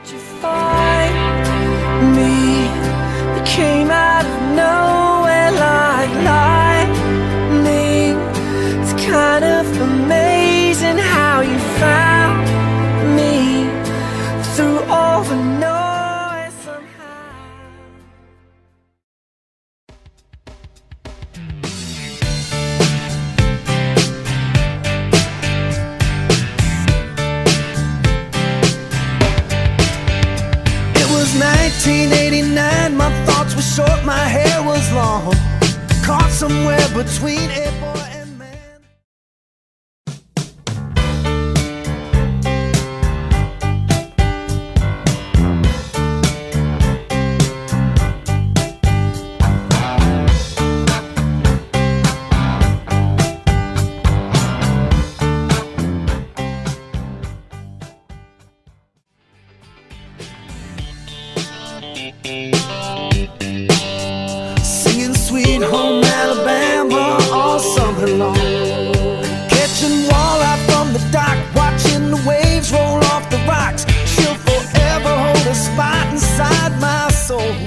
You find me, you came out of nowhere like lightning. It's kind of amazing how you found me through all the noise somehow. It was 1989, my thoughts were short, my hair was long, caught somewhere between a boy and man. Singing Sweet Home Alabama all summer long, catching walleye from the dock, watching the waves roll off the rocks. She'll forever hold a spot inside my soul.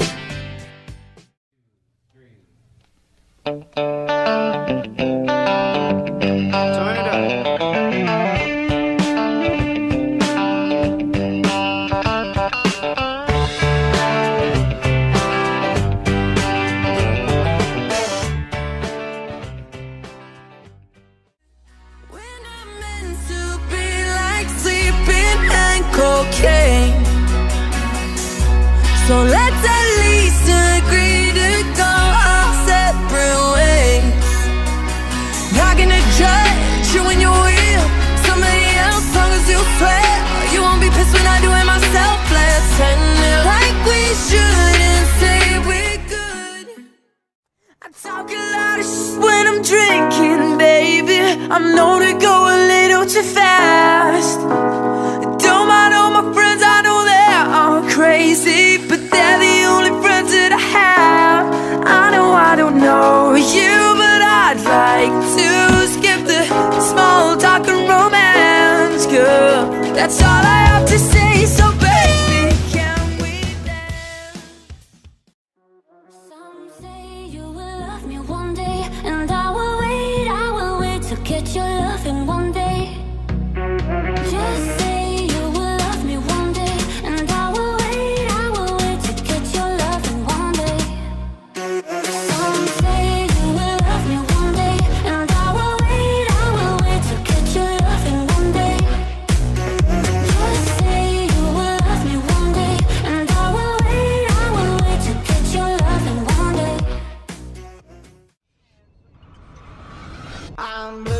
Cocaine. So let's at least agree to go our separate ways. Not gonna judge you when you're with somebody else, long as you swear you won't be pissed when I do it myself. Let's end it like we should and say we're good. I talk a lot of shit when I'm drinking, baby. I'm known to go a little too fast. Don't mind all my friends, I know they're all crazy, but they're the only friends that I have. I know I don't know you, but I'd like to skip the small talk and romance, girl. That's all I have to say, so baby, can we dance? Some say you will love me one day, and I will wait to get your loving one day. Just say you will love me one day, and I will wait to get your loving one day. Some say you will love me one day, and I will wait to get your loving one day. Just say you will love me one day, and I will wait to get your loving one day. I'm